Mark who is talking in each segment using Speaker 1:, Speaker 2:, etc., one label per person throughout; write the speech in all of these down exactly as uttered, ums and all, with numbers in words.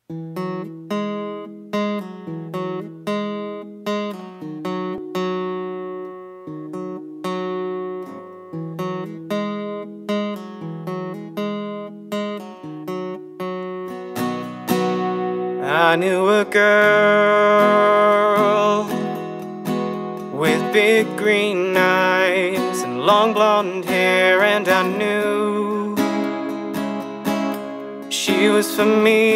Speaker 1: I knew a girl with big green eyes and long blonde hair, and I knew she was for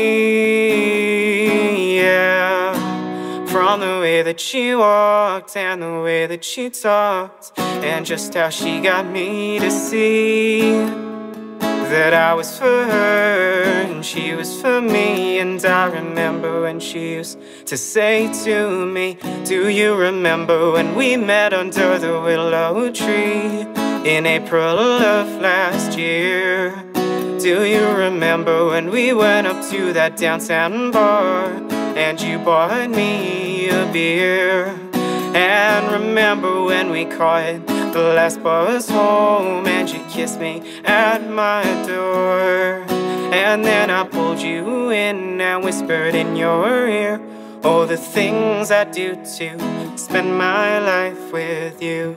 Speaker 1: me, yeah. From the way that she walked and the way that she talked, and just how she got me to see that I was for her and she was for me. And I remember when she used to say to me, do you remember when we met under the willow tree in April of last year? Do you remember when we went up to that downtown bar and you bought me a beer? And remember when we caught the last bus home and you kissed me at my door? And then I pulled you in and whispered in your ear, oh, the things I do to spend my life with you.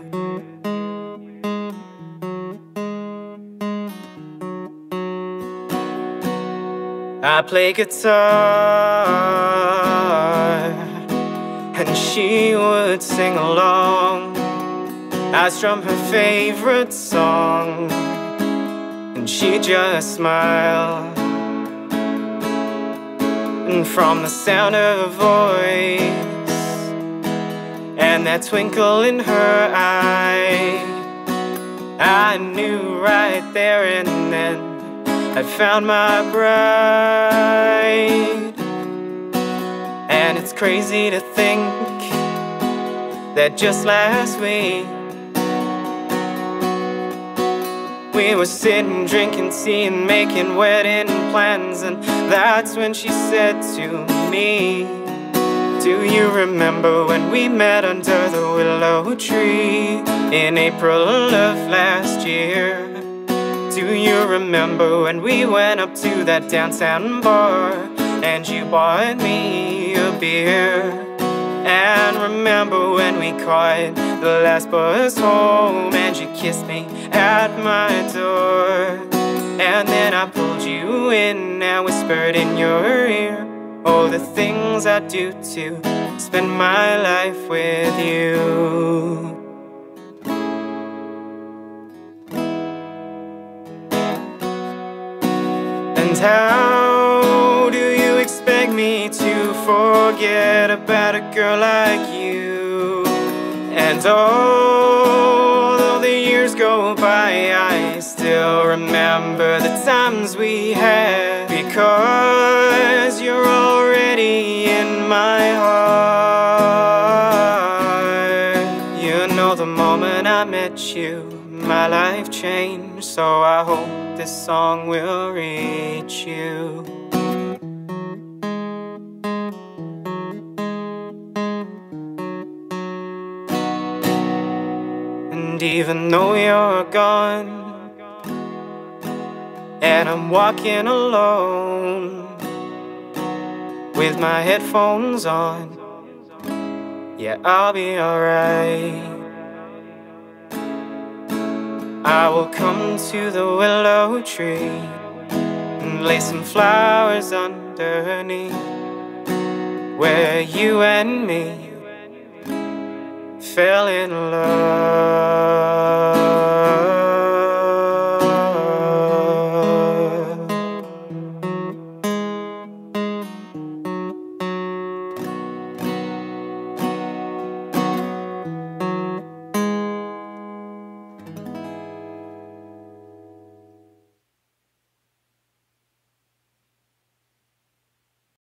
Speaker 1: I play guitar and she would sing along. I strum her favorite song and she'd just smile. And from the sound of her voice and that twinkle in her eye, I knew right there and then I found my bride. And it's crazy to think that just last week we were sitting, drinking tea and making wedding plans. And that's when she said to me, do you remember when we met under the willow tree in April of last year? Do you remember when we went up to that downtown bar and you bought me a beer? And remember when we caught the last bus home and you kissed me at my door? And then I pulled you in and whispered in your ear, oh, the things I do to spend my life with you. And how do you expect me to forget about a girl like you? And although the years go by, I still remember the times we had, because you're already in my heart. You know, the moment I met you, my life changed, so I hope this song will reach you. And even though you're gone and I'm walking alone with my headphones on, yeah, I'll be alright. I will come to the willow tree and lay some flowers underneath, where you and me fell in love.